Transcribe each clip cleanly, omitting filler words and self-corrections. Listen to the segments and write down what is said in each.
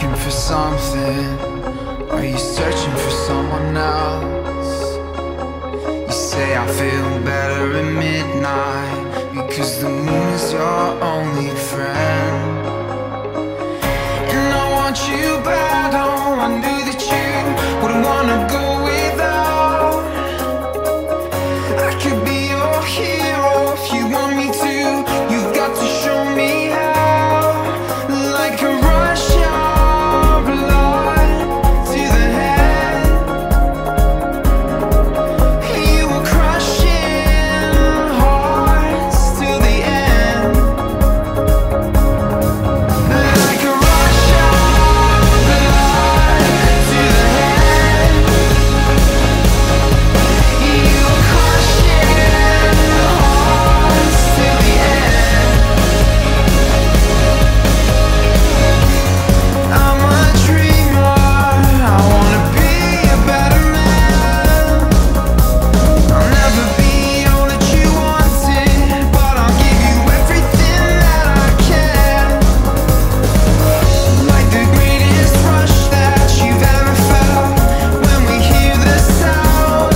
looking for something? Are you searching for someone else? You say I feel better at midnight because the moon is your only friend. And I want you back, oh, I knew that you wouldn't wanna go without. I could be your hero if you want me to. You've got to show me how. Like a rush of blood to the head, you were crushing hearts till the end. Like a rush of blood to the head, you were crushing hearts till the end. I'm a dreamer, I wanna be a better man. I'll never be all that you wanted, but I'll give you everything that I can. Like the greatest rush that you've ever felt when we hear the sound.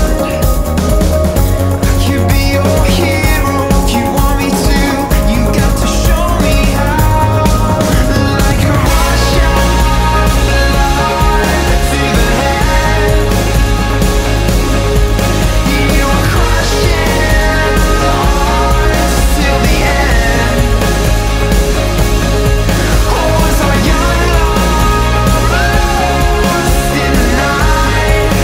I could be your hero if you want me to. You got to show me how. Like a rush of blood to the head, you were crushing hearts till the end. Or was I young love lost in the night?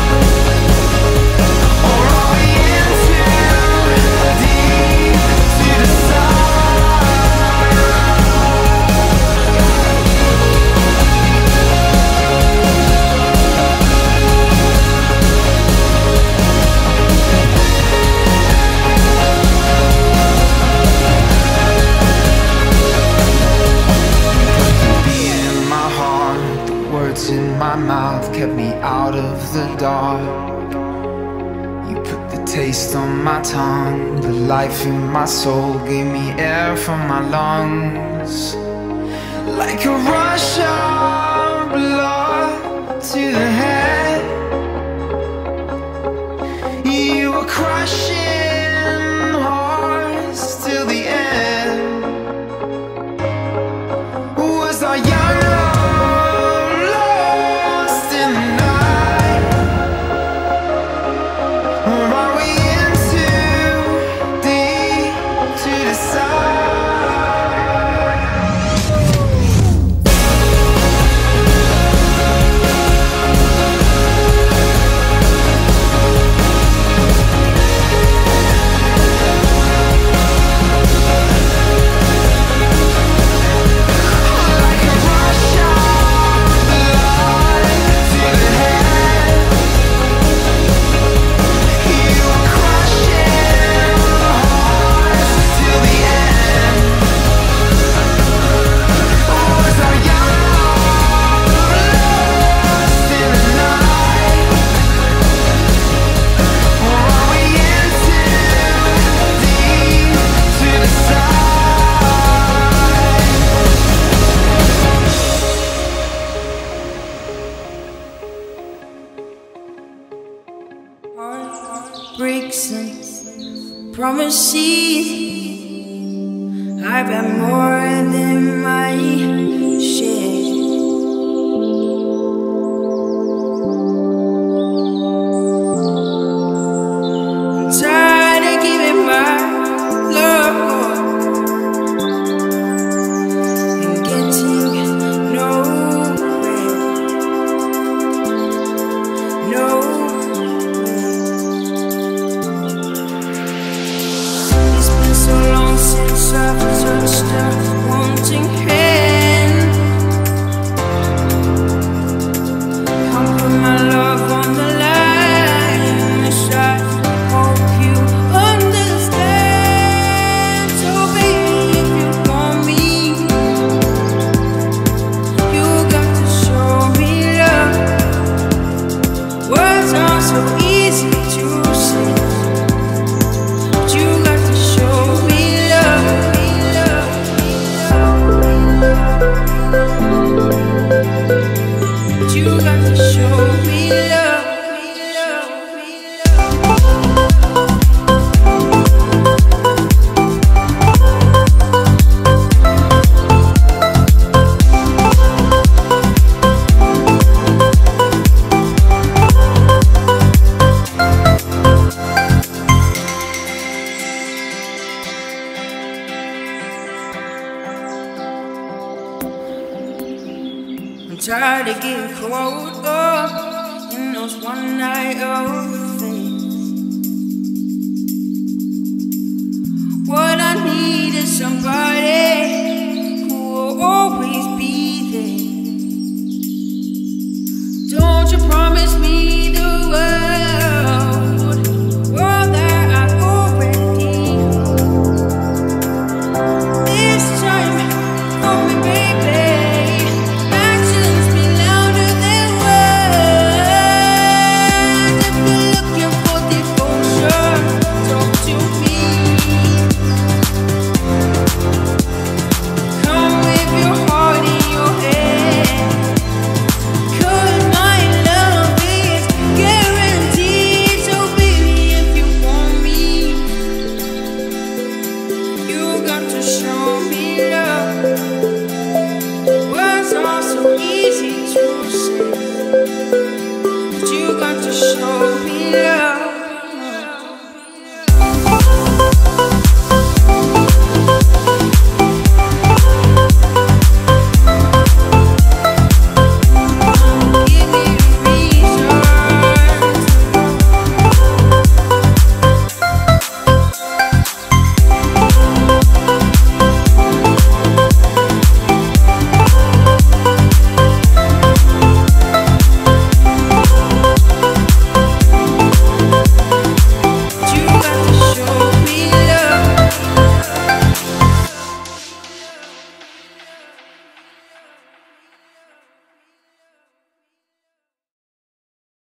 Or are we in too deep to decide? Beat in my heart, the words in my mouth kept me out of the dark. You put the taste on my tongue, the life in my soul gave me air from my lungs. Like a rush of blood to the head, you were crushing hearts till the end. Was I young love lost in the night? Or are we in too deep to decide? Like a rush of blood to the head, you were crushing hearts till the end. Was our young love lost in the night? Or are we in too deep to decide? Breaks and promises. I've had more than my share. I'm tired of giving my love and getting nowhere. It's been so long since I've touched a tired of getting caught up in those one night things. What I need is somebody who will always be there. Don't you promise me the world that I've already. This time, for me, baby. Actions be louder than words. If you're looking for devotion, talk to me. Come with your heart in your hand. 'Cause my love is guaranteed. So baby, if you want me, you got to show me.